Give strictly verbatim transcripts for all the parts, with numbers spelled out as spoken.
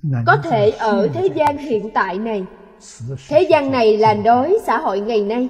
có thể ở thế gian hiện tại này. Thế gian này là nói xã hội ngày nay.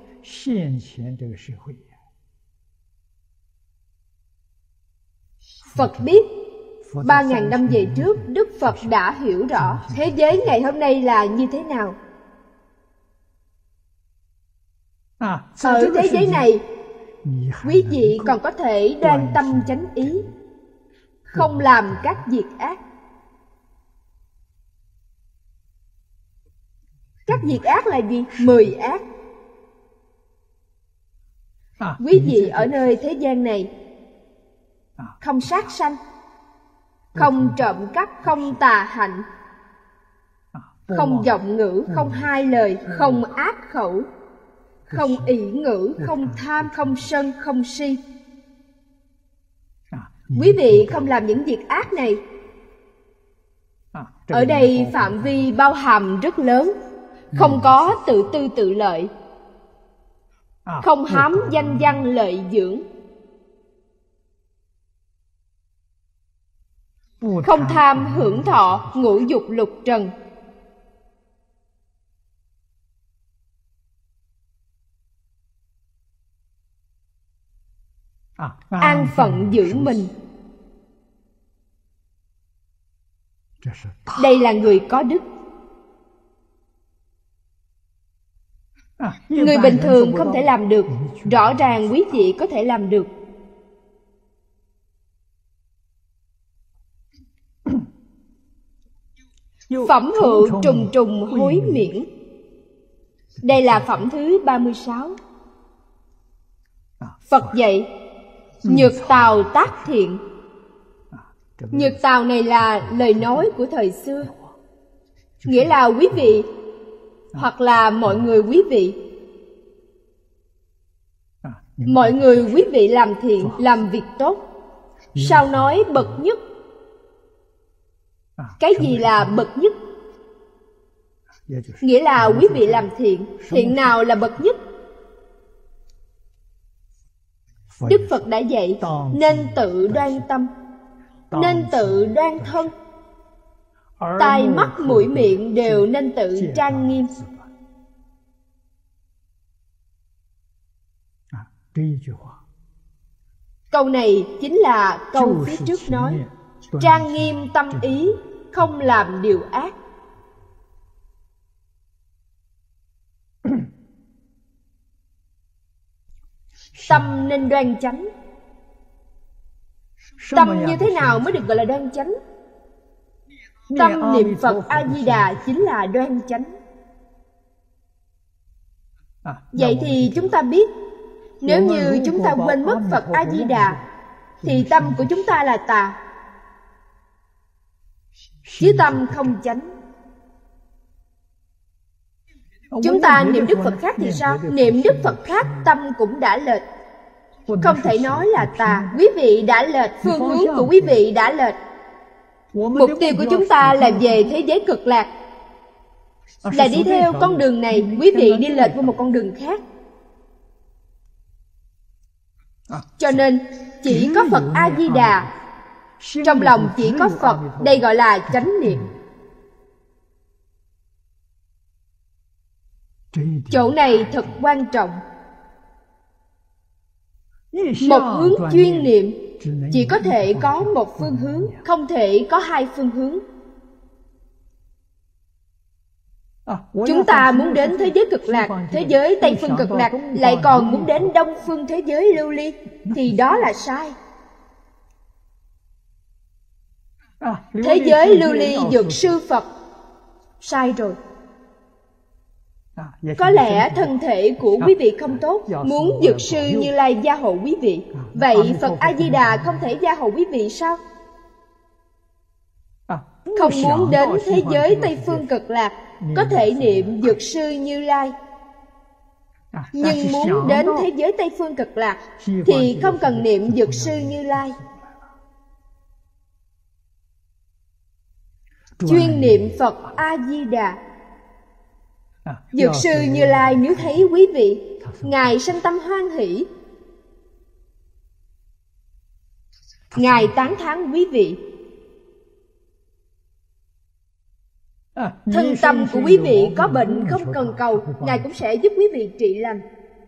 Phật biết ba ngàn năm về trước, Đức Phật đã hiểu rõ thế giới ngày hôm nay là như thế nào. Ở thế giới này, quý vị còn có thể đoan tâm chánh ý, không làm các việc ác. Các việc ác là gì? Mười ác. Quý vị ở nơi thế gian này không sát sanh, không trộm cắp, không tà hạnh, không vọng ngữ, không hai lời, không ác khẩu, không ỷ ngữ, không tham, không sân, không si. Quý vị không làm những việc ác này. Ở đây phạm vi bao hàm rất lớn. Không có tự tư tự lợi, không hám danh văn lợi dưỡng, không tham hưởng thọ ngũ dục lục trần, an phận giữ mình. Đây là người có đức. Người bình thường không thể làm được. Rõ ràng quý vị có thể làm được. Phẩm hữu trùng trùng hối miễn. Đây là phẩm thứ ba mươi sáu. Phật dạy nhược tào tác thiện. Nhược tào này là lời nói của thời xưa, nghĩa là quý vị hoặc là mọi người quý vị. Mọi người quý vị làm thiện, làm việc tốt. Sao nói bậc nhất? Cái gì là bậc nhất? Nghĩa là quý vị làm thiện. Thiện nào là bậc nhất? Đức Phật đã dạy nên tự đoan tâm, nên tự đoan thân, tai mắt mũi miệng đều nên tự trang nghiêm. Câu này chính là câu phía trước nói trang nghiêm tâm ý, không làm điều ác. Tâm nên đoan chánh. Tâm như thế nào mới được gọi là đoan chánh? Tâm niệm Phật A-di-đà chính là đoan chánh. Vậy thì chúng ta biết, nếu như chúng ta quên mất Phật A-di-đà thì tâm của chúng ta là tà, chứ tâm không chánh. Chúng ta niệm Đức Phật khác thì sao? Niệm Đức Phật khác tâm cũng đã lệch. Không thể nói là tà. Quý vị đã lệch, phương hướng của quý vị đã lệch. Mục tiêu của chúng ta là về thế giới cực lạc, là đi theo con đường này. Quý vị đi lệch qua một con đường khác. Cho nên chỉ có Phật A-di-đà, trong lòng chỉ có Phật, đây gọi là chánh niệm. Chỗ này thật quan trọng. Một hướng chuyên niệm chỉ có thể có một phương hướng, không thể có hai phương hướng. Chúng ta muốn đến thế giới cực lạc, thế giới Tây phương cực lạc, lại còn muốn đến Đông phương thế giới lưu ly, thì đó là sai. Thế giới lưu ly dược sư Phật, sai rồi. Có lẽ thân thể của quý vị không tốt, muốn dược sư Như Lai gia hộ quý vị. Vậy Phật A-di-đà không thể gia hộ quý vị sao? Không muốn đến thế giới Tây phương cực lạc, có thể niệm dược sư Như Lai. Nhưng muốn đến thế giới Tây phương cực lạc thì không cần niệm dược sư Như Lai. Chuyên niệm Phật A-di-đà. Dược sư Như Lai nếu thấy quý vị, Ngài sanh tâm hoan hỷ, Ngài tán thán quý vị. Thân tâm của quý vị có bệnh không cần cầu, Ngài cũng sẽ giúp quý vị trị lành.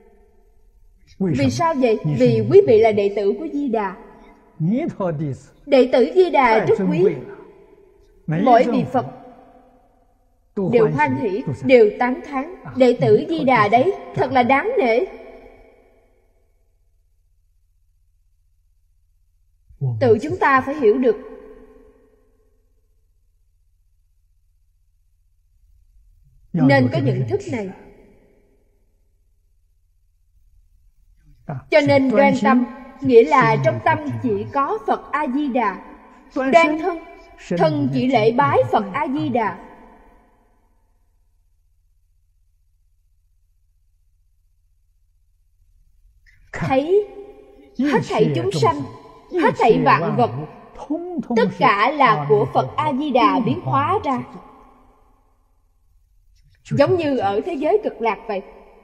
Vì sao vậy? Vì quý vị là đệ tử của Di Đà. Đệ tử Di Đà rất quý. Mỗi vị Phật đều hoan hỷ, đều tán thán. Đệ tử Di Đà đấy thật là đáng nể. Tự chúng ta phải hiểu được. Nên có nhận thức này. Cho nên đoan tâm nghĩa là trong tâm chỉ có Phật A-di-đà. Đoan thân, thân chỉ lễ bái Phật A-di-đà. Thấy hết thảy chúng sanh, hết thảy vạn vật, tất cả là của Phật A-di-đà biến hóa ra. Giống như ở thế giới cực lạc vậy.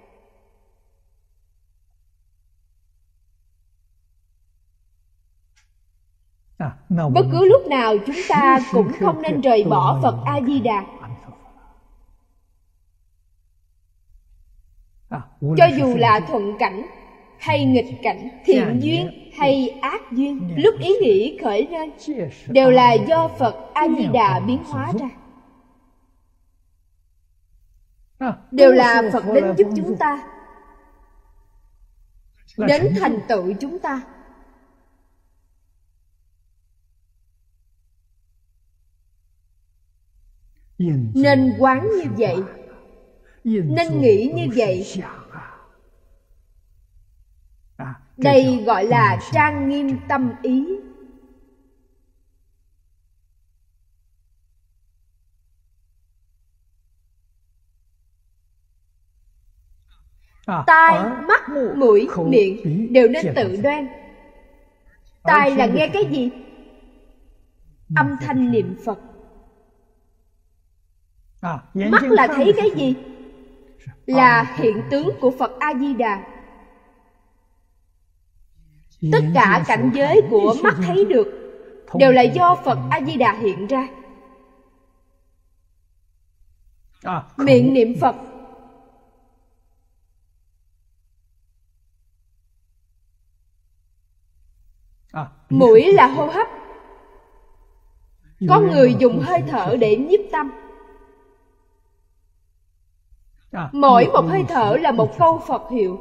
Bất cứ lúc nào chúng ta cũng không nên rời bỏ Phật A-di-đà. Cho dù là thuận cảnh hay nghịch cảnh, thiện duyên hay ác duyên, lúc ý nghĩ khởi lên đều là do Phật A-di-đà biến hóa ra. Đều là Phật đến giúp chúng ta, đến thành tựu chúng ta. Nên quán như vậy, nên nghĩ như vậy. Đây gọi là trang nghiêm tâm ý. Tai, mắt, mũi, miệng đều nên tự đoan. Tai là nghe cái gì? Âm thanh niệm Phật. Mắt là thấy cái gì? Là hiện tướng của Phật A-di-đà. Tất cả cảnh giới của mắt thấy được đều là do Phật A-di-đà hiện ra. Miệng niệm Phật, mũi là hô hấp. Có người dùng hơi thở để nhiếp tâm. Mỗi một hơi thở là một câu Phật hiệu.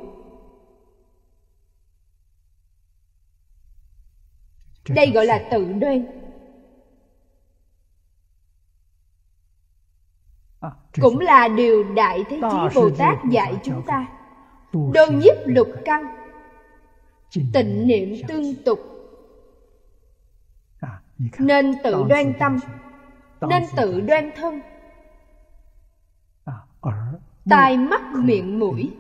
Đây gọi là tự đoan. Cũng là điều Đại Thế Chí Bồ Tát dạy chúng ta. Đô nhiếp lục căn, tịnh niệm tương tục. Nên tự đoan tâm, nên tự đoan thân. Tai, mắt, miệng, mũi.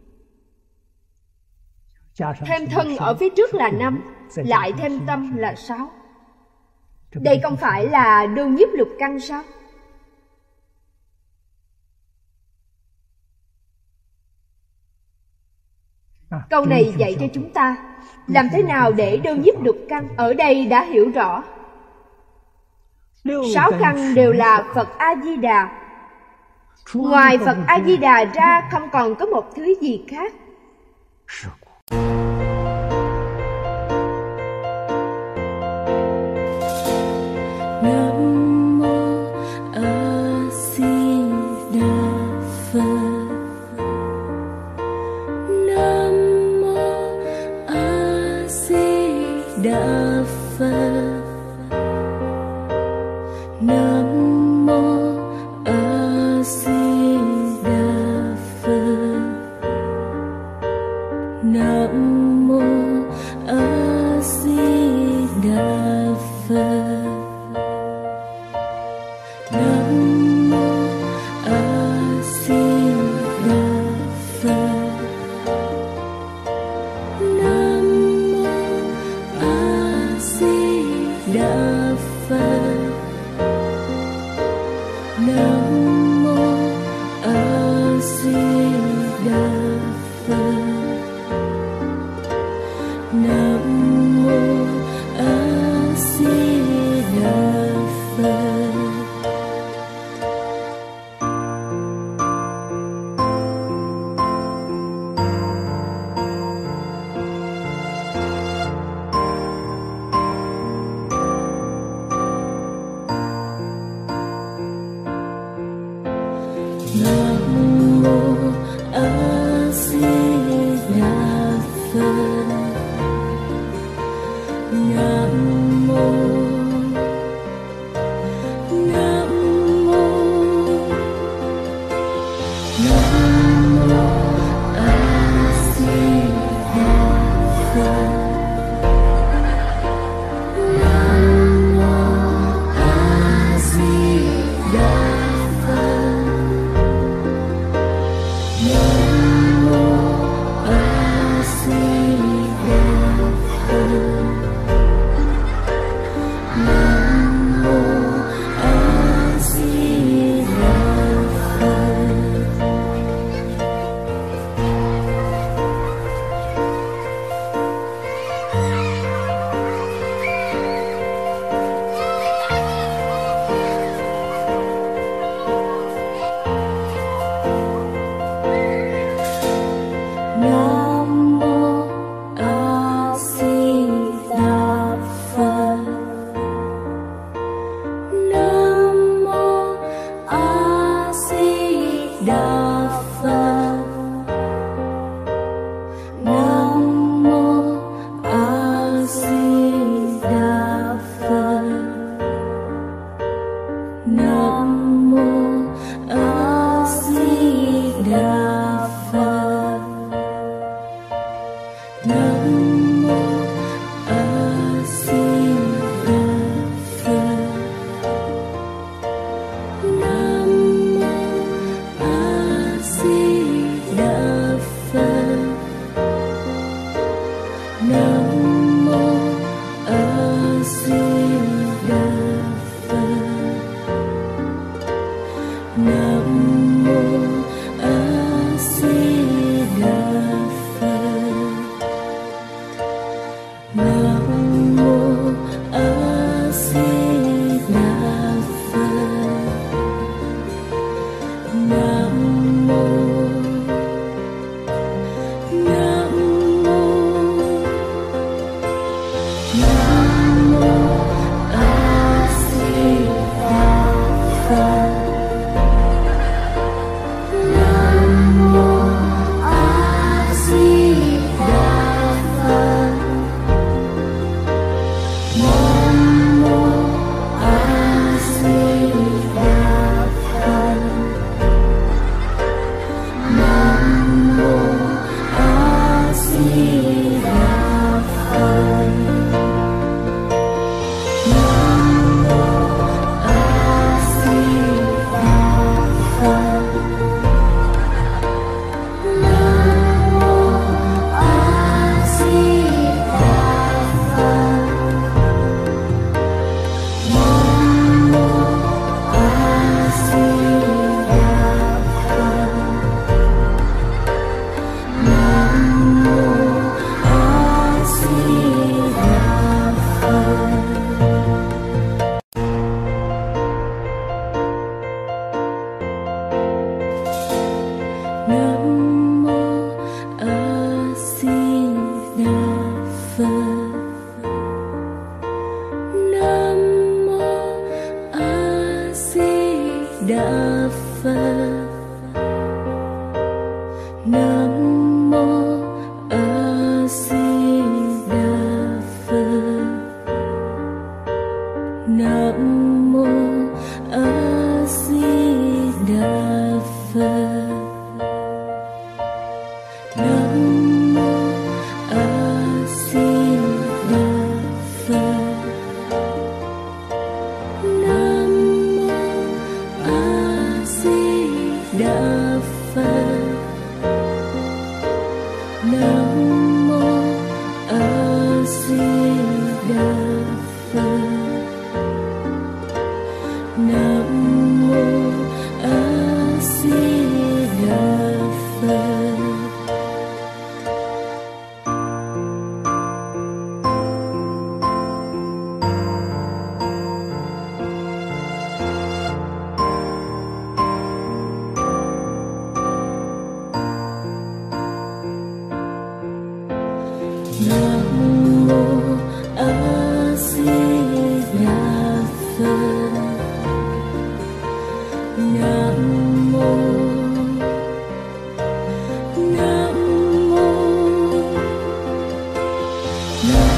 Thêm thân ở phía trước là năm, lại thêm tâm là sáu. Đây không phải là đô nhiếp lục căn sao? Câu này dạy cho chúng ta làm thế nào để đô nhiếp lục căn. Ở đây đã hiểu rõ. Sáu căn đều là Phật A-di-đà. Ngoài Phật A-di-đà ra không còn có một thứ gì khác. Nam mô A Di Đà Phật. Nam mô A Di Đà Phật. Nam mô A Di Đà Phật. Nam mô A Di Đà Phật. Nam mô A Di Đà Phật. Nam mô A Di Đà Phật. Nam mô A Di Đà Phật. Nam mô A Di Đà Phật. Nam mô A Di Đà Phật. Nam mô A Di Đà Phật. Nam mô A Di Đà Phật. Nam mô Nam mô Nam mô A Di Đà Phật. Nam mô A Di Đà Phật. Nam mô A Di Đà Phật. Nam mô A Di Đà Phật. Nam mô A Di Đà Phật. Nam mô A Di Đà Phật. Nam mô A Di Đà Phật. Nam mô A Di Đà Phật. Nam mô A Di Đà Phật. Nam mô A Di Đà Phật. Nam mô A Di Đà Phật. Nam mô A Di Đà Phật. Nam mô A Di Đà Phật. Nam mô A Di Đà Phật. Nam mô A Di Đà Phật. Nam mô A Di Đà Phật. Nam mô A Di Đà Phật. Nam mô Nam mô Nam